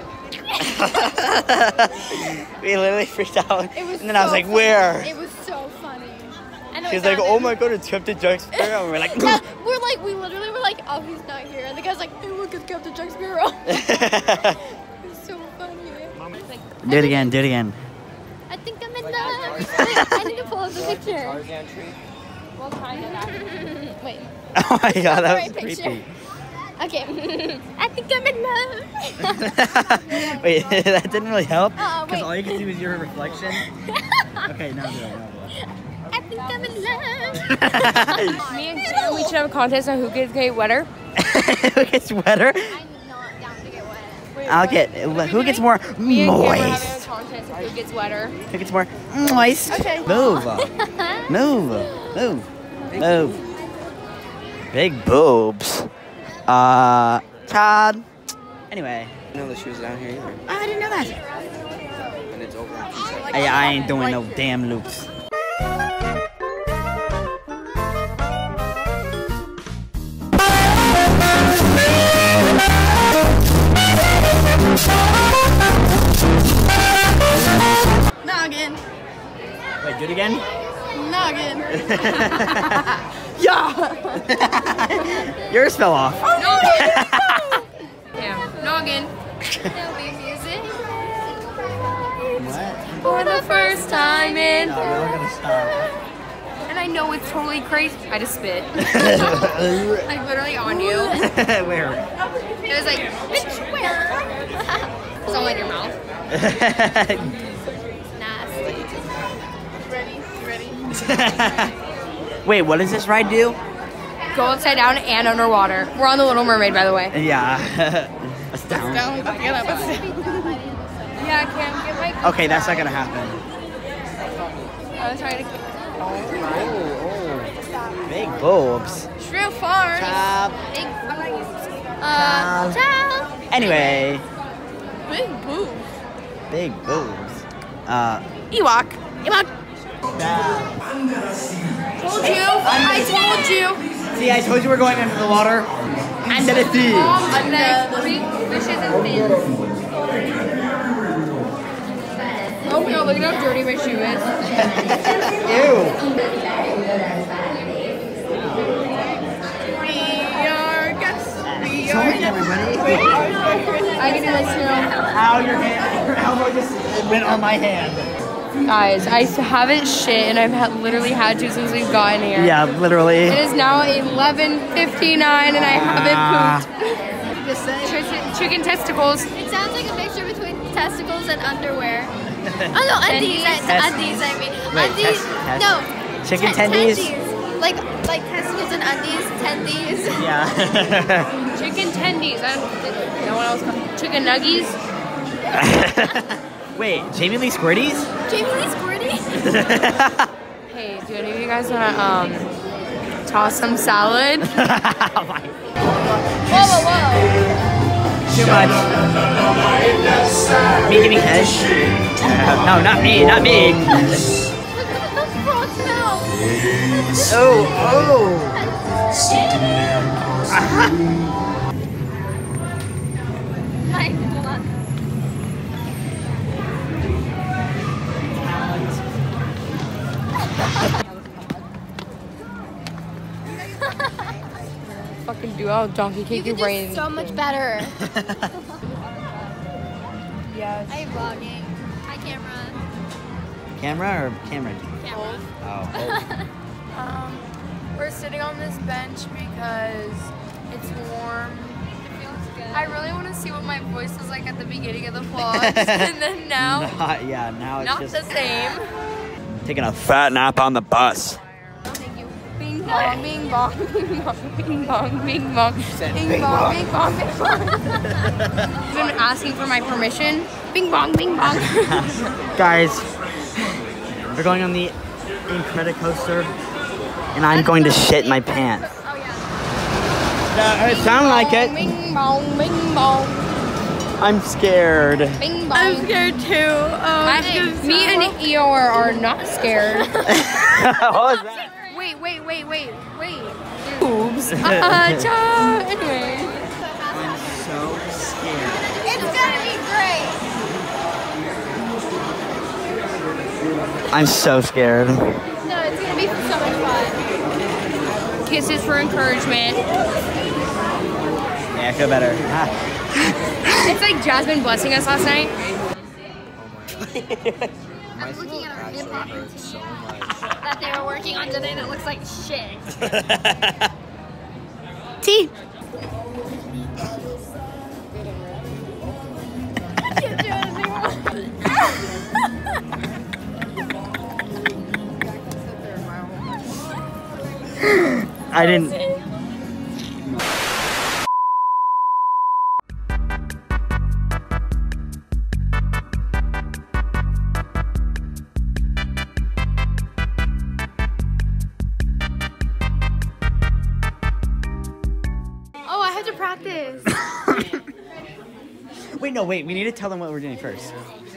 We literally freaked out. It was And then I was so like, funny. where? It was so funny. And then She was we like, found oh him. my god, it's Captain Jack Sparrow. And we're like, Yeah, we literally were like, oh, he's not here. And the guy's like, hey, look, it's Captain Jack Sparrow. It was so funny. do it again, do it again. I think I'm in love. I need to pull up the picture. Tarzan tree. Well, kind of. Wait. Oh my god, that was Right picture. creepy. Okay. I think I'm in love. Wait, that didn't really help? Because wait. all you can see was your reflection. Okay, now do it, now do I think I'm in love. Me and Sam, we should have a contest on who gets wetter. it. Who gets wetter? I'm not down to get wet. I'll get, who gets more Me and Sam are having a moist? contest of who gets wetter. Who gets more moist? Okay. Move. Move. Move. Move. Big boobs. Todd. Anyway. I didn't know that she was down here either. I didn't know that. And it's over in 2 seconds. Hey, I ain't doing no damn loops. Noggin. Wait, do it again? Noggin. Yeah! Yours fell off. Yeah. Noggin. There'll be music. What? For the first time in. No, we're gonna stop. And I know it's totally crazy. I just spit. Like literally on you. Where? It was like, bitch, where? It's all in your mouth. Nasty. Ready? You ready? Wait, what does this ride do? go upside down and underwater. We're on the Little Mermaid, by the way. Yeah. That's down. Yeah, I can't get my. Okay, that's not gonna happen. I was trying to. Big boobs. Shrimp farm. Top. Big Ciao. Anyway. Big boobs. Big boobs. Ewok. Told you. I told you. See, I told you we're going into the water. Under the sea. Under fishes and fins. Oh no, look at how dirty my shoe is. Ew. We are guests. Sorry, everybody. I can do this too. Ow, your elbow just went on my hand. Guys, I haven't shit and I've literally had to since we've gotten here. Yeah, literally. It is now 11:59 and I haven't pooped. Chicken testicles. It sounds like a mixture between testicles and underwear. Oh no, undies. Undies, I mean. Wait, Undies. No. Chicken tendies? Like testicles and undies, tendies. Yeah. Chicken tendies. No one else calls chicken nuggies. Wait, Jamie Lee Squirties? Jamie Lee Squirty? Hey, do any of you guys wanna toss some salad? Oh my. Whoa. Too much. Me giving head? No, not me, not me. Look at those frogs now. Oh. Hold on. Fucking do out donkey cake your brain. So much better. Yes. I am vlogging. Hi, camera. Camera or Cameron? Camera. Oh. We're sitting on this bench because it's warm. It feels good. I really want to see what my voice was like at the beginning of the vlogs, and then now, Now it's not just the same. taking a fat nap on the bus. Thank you. Bing bong, bing bong, bing bong, bing bong, bing bong, bing bong, bing bong, bing bong. You've been asking for my permission. Bing bong, bing bong. Guys, we're going on the Incredicoaster, and I'm going to shit my pants. Oh yeah. It sounds like it. Bing bong, bing bong. I'm scared. Bing bong. I'm scared too. Me and Eeyore are not scared. What was that? Wait. Boobs. Anyway. I'm so scared. It's gonna be great. I'm so scared. No, it's gonna be so much fun. Kisses for encouragement. Yeah, I feel better. It's like Jasmine blessing us last night. I'm looking at our hip-hop routine that they were working on today that looks like shit. Tea. I didn't. Oh, I have to practice. Wait, we need to tell them what we're doing first.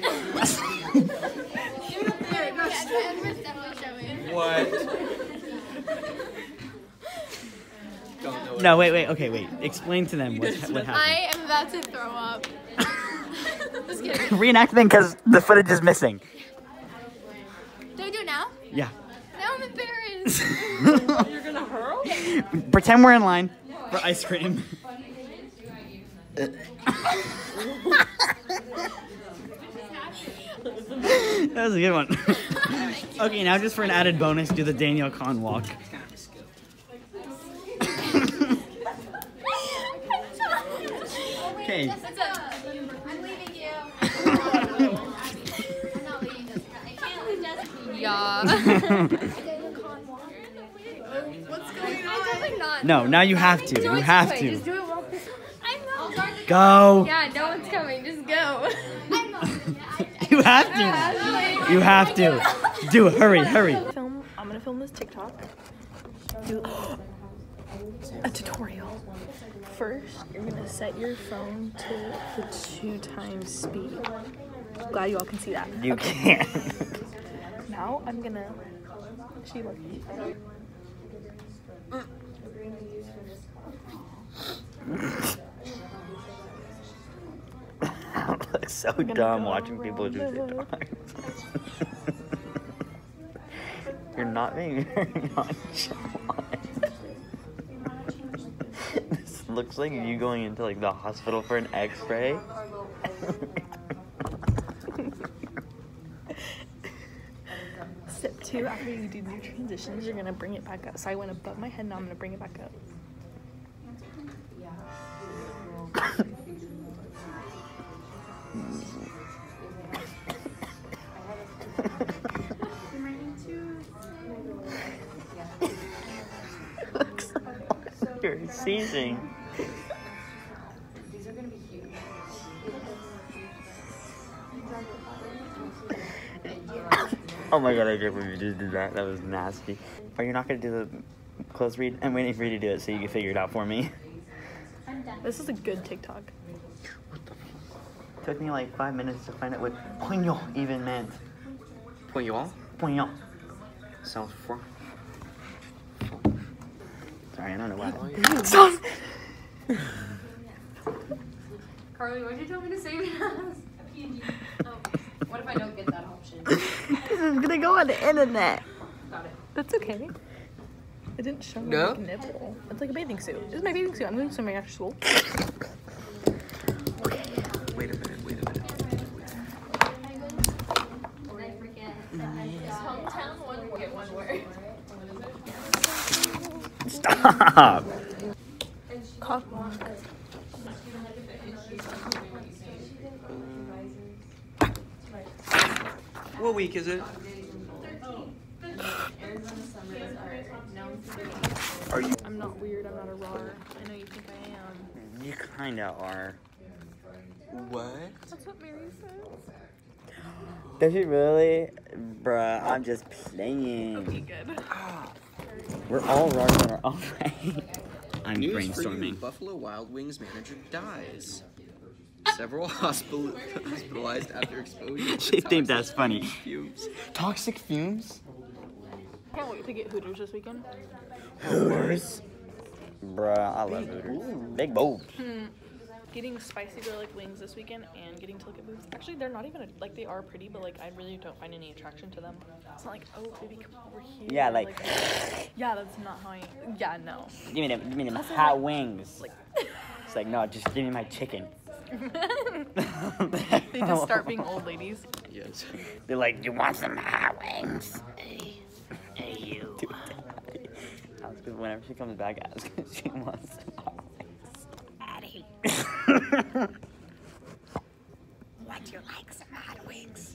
What? No, wait, explain to them what happened. I am about to throw up. Just kidding. Reenactment because the footage is missing. Do I do it now? Yeah. Now I'm embarrassed. You're gonna hurl? Pretend we're in line for ice cream. That was a good one. Okay, now just for an added bonus, do the Daniel Kahn walk. Okay. I'm leaving you. I'm not leaving this. I can't leave Jessica. Yeah. What's going on? I definitely not. No, now you have to. You have Just to. do it while this. Go. Yeah, no one's coming. Just go. You have to. You have to. Do it. Hurry, hurry. I'm gonna film this TikTok. Do a tutorial. First, you're gonna set your phone to the 2x speed. Glad you all can see that. You can't. Now I'm gonna. She looking. I look so dumb watching people do TikTok. You're not being very nonchalant. This looks like you going into like the hospital for an X-ray. Step 2, after you do your transitions, you're gonna bring it back up. So I went above my head, now I'm gonna bring it back up. You're seizing. Oh my god, I can't believe you just did that. That was nasty. Are you not gonna do the close read? I'm waiting for you to do it so you can figure it out for me. This is a good TikTok. Took me like 5 minutes to find out what poignant even meant. Poignant? Poignant. Sounds for. Sorry, I don't know why. Stop! Carly, why'd you tell me to save it as? What if I don't get that option? This is gonna go on the internet. Got it. That's okay. It didn't show me No? like a nipple. It's like a bathing suit. This is my bathing suit. I'm going swimming after school. Wait a minute. Hometown one get one word. Stop! What week is it? Are you? I'm not weird. I'm not a rar. I know you think I am. You kinda are. What? That's what Mary says. Does she really? Bruh, I'm just playing. Okay, good. We're all wrong in our own way. I'm News for you, brainstorming. Buffalo Wild Wings manager dies. Several hospitalized after exposure to She think that's funny. fumes. Toxic fumes? Can't wait to get Hooters this weekend. Hooters? Bruh, I love Hooters. Big boobs. Getting spicy garlic wings this weekend and getting to look at boobs. Actually, they're not even, like, they are pretty, but, like, I really don't find any attraction to them. It's not like, oh, baby, come over here. Yeah, like yeah, that's not how I, yeah, no. give me them hot wings. Like, It's like, no, just give me my chicken. they just start being old ladies. Yes. They're like, you want some hot wings? Hey, you. Whenever she comes back, ask if she wants some hot wings. Addie. Would you like some hot wings?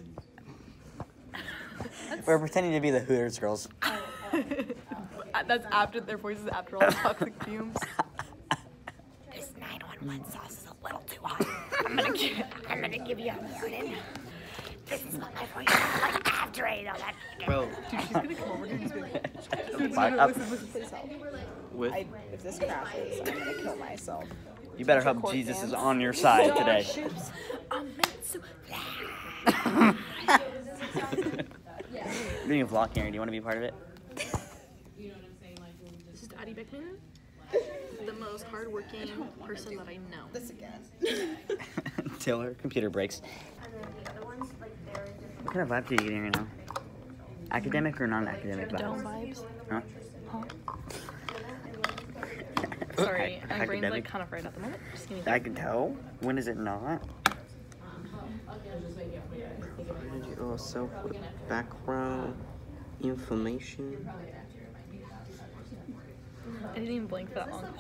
We're pretending to be the Hooters girls. That's after their voices, after all the toxic fumes. This 911 sauce is a little too hot. I'm gonna give you a warning. This is what my voice sounds like after I ate all that chicken. Bro. Dude, she's gonna come over here and just be like, dude, Fuck no, up. listen, please help. With? If this crashes, I'm gonna kill myself. You better hope Jesus is on your side today. Being a vlog here, do you want to be a part of it? This is Addie Beckman, the most hardworking person that I know. This again. Till her computer breaks. What kind of vibe are you getting right now? Academic or non-academic Dome vibes? vibes. Huh? Sorry, my brain's Academic? like kind of fried at the moment. Just give me a I second. can tell. When is it not? Also, background information. I didn't even blink for that long.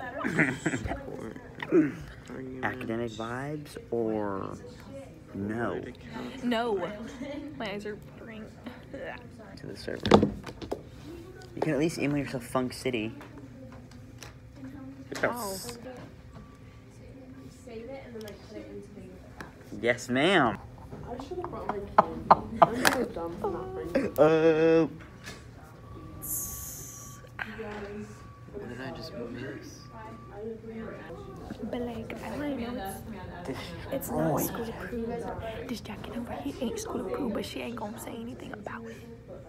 Academic vibes or no? No. My eyes are watering. To the server. You can at least email yourself Funk City. Gross. Yes, ma'am. I should have brought my candy. I'm so dumb for not bringing it. What did I just miss? But like, I want to know it's not school approved. This jacket over here ain't school approved, but she ain't gonna say anything about it.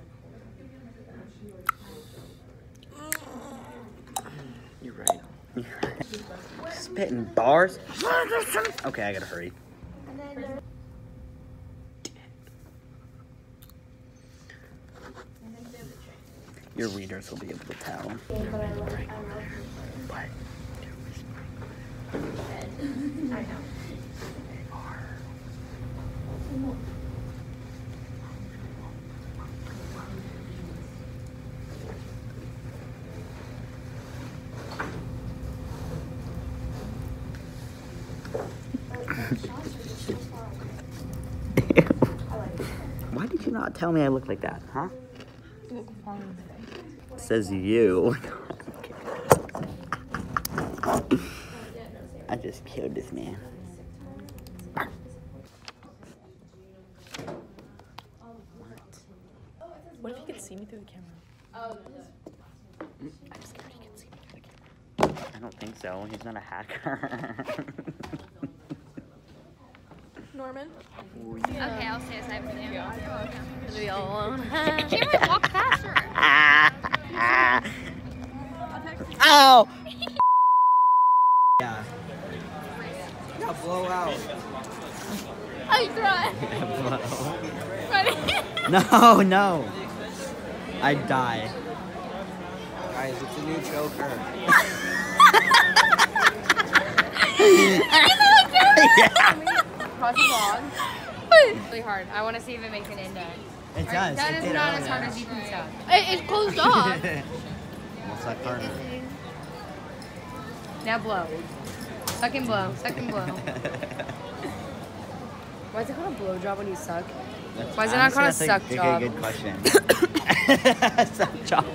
You're right. Spitting bars. Okay, I gotta hurry. Your readers will be able to tell. But I know. They are. Why did you not tell me I look like that, huh? Says you. I just killed this man. What if you could see me through the camera? I'm scared he can see me through the camera. I don't think so. He's not a hacker. Norman? Okay, I'll stay aside for you. Is we all alone? Cameron, walk faster. Ow! Yeah. A blowout. Oh, you throw it. Ready? No, no. I die. Guys, it's a new choker. Cross the log. It's really hard. I want to see if it makes an indent. It does. That It is did not earlier. as hard as you can sound. It's closed off. What's that part? Now blow. Suck and blow. Suck and blow. Why is it called a blow job when you suck? Why is it not called a suck job? Good question. Suck job.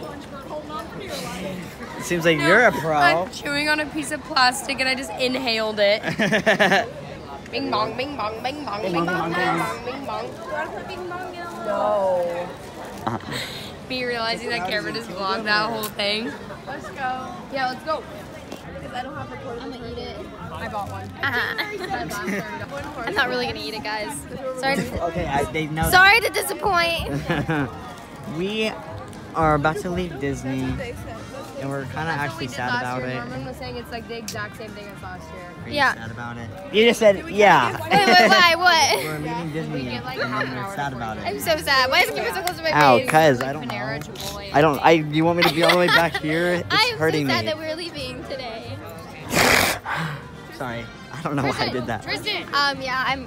Seems like you're a pro. I'm chewing on a piece of plastic and I just inhaled it. Bing bong, bing bong, bing bong, bing bong, bing bong, bing bong. No. Me realizing that Cameron just vlogged that whole thing. Let's go. Yeah, let's go. Because I don't have a portable. I'm gonna eat it. I bought one. I'm not really gonna eat it, guys. Sorry. Okay, they know. Sorry to disappoint. We are about to leave Disney, and we're kind of actually sad about it. Norman was saying it's like the exact same thing as last year. Are you Yeah. sad about it? You just said, yeah. Wait, why? What? We're leaving Disney, and we're sad about I'm it. so sad. Why is it so close to my Ow, face? cuz, I don't know. You want me to be all the way back here? It's I'm hurting so sad me. that we're leaving today. Sorry. I don't know why I did that. Tristan. Yeah, I'm.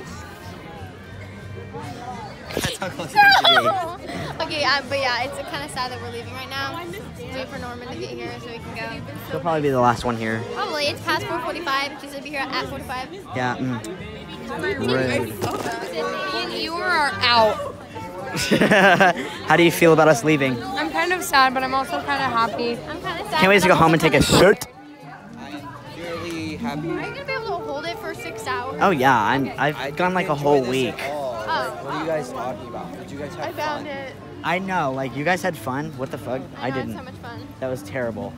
That's how close it is to be. Okay, but yeah, it's kind of sad that we're leaving right now. Wait for Norman to get here so we can go. He'll probably be the last one here. Probably. It's past 4:45. She's gonna be here at 45. Yeah. Rude. You are out. How do you feel about us leaving? I'm kind of sad, but I'm also kind of happy. I'm kind of sad. Can't wait to go home and take a shirt. I'm really happy. Are you gonna be able to hold it for 6 hours? Oh yeah, I've gone like a whole week. What are you guys talking about? Did you guys have I found it. I know, like you guys had fun. What the fuck? I know, didn't. It's so much fun. That was terrible.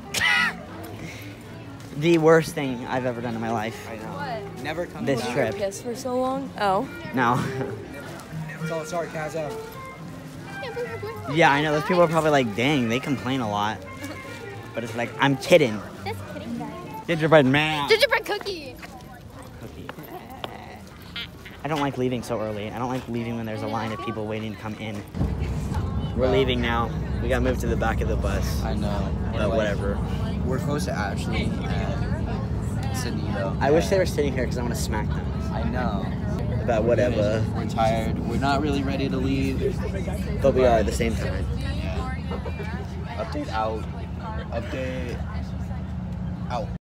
The worst thing I've ever done in my life. I know. What? Never come This back. trip. Kiss for so long. Oh. No. It's all sarcasm. Yeah, I know. Those people are probably like, dang, they complain a lot. But it's like, I'm kidding. That's kidding, guys. Gingerbread man. Gingerbread cookie. Cookie. I don't like leaving so early. I don't like leaving when there's a line of people waiting to come in. We're leaving now. We got moved to the back of the bus. I know. But whatever. We're close to Ashley and Sydney though. I wish they were sitting here because I want to smack them. I know. But whatever. We're tired. We're not really ready to leave. But we are at the same time. Yeah. Update out. Update out.